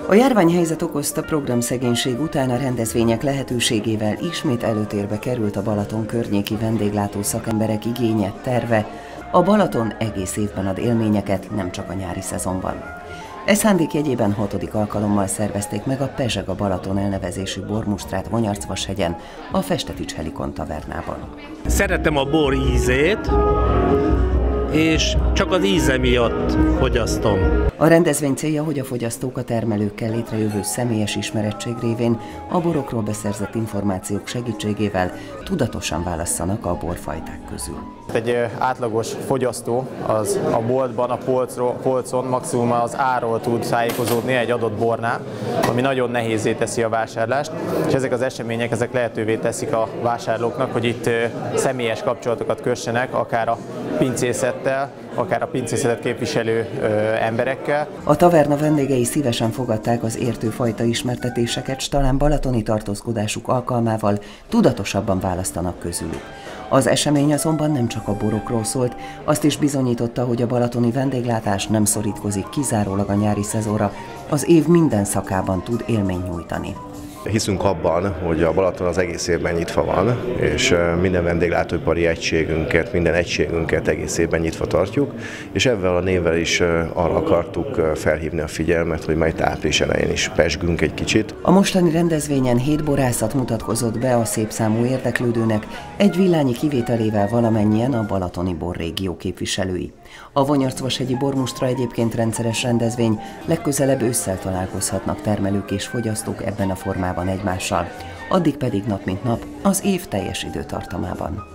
A járványhelyzet okozta programszegénység után a rendezvények lehetőségével ismét előtérbe került a Balaton környéki vendéglátó szakemberek igénye, terve. A Balaton egész évben ad élményeket, nem csak a nyári szezonban. E szándék jegyében 6. alkalommal szervezték meg a Pezseg a Balaton elnevezésű bormustrát Vonyarcvashegyen, a Festetics Helikon tavernában. Szeretem a bor ízét, és csak az íze miatt fogyasztom. A rendezvény célja, hogy a fogyasztók a termelőkkel létrejövő személyes ismerettség révén a borokról beszerzett információk segítségével tudatosan válasszanak a borfajták közül. Egy átlagos fogyasztó az a boltban, a polcon maximum az árról tud tájékozódni egy adott bornál, ami nagyon nehézzé teszi a vásárlást, és ezek az események ezek lehetővé teszik a vásárlóknak, hogy itt személyes kapcsolatokat kössenek, akár a pincészettel, akár a pincészetet képviselő emberekkel. A taverna vendégei szívesen fogadták az értő fajta ismertetéseket, s talán balatoni tartózkodásuk alkalmával tudatosabban választanak közülük. Az esemény azonban nem csak a borokról szólt, azt is bizonyította, hogy a balatoni vendéglátás nem szorítkozik kizárólag a nyári szezonra, az év minden szakában tud élményt nyújtani. Hiszünk abban, hogy a Balaton az egész évben nyitva van, és minden vendéglátóipari egységünket, minden egységünket egész évben nyitva tartjuk, és ezzel a névvel is arra akartuk felhívni a figyelmet, hogy majd április elején is pezsgünk egy kicsit. A mostani rendezvényen 7 borászat mutatkozott be a szép számú érdeklődőnek, egy villányi kivételével valamennyien a balatoni borrégió képviselői. A Vonyarcvashegyi bormustra egyébként rendszeres rendezvény, legközelebb ősszel találkozhatnak termelők és fogyasztók ebben a formában egymással, addig pedig nap mint nap az év teljes időtartamában.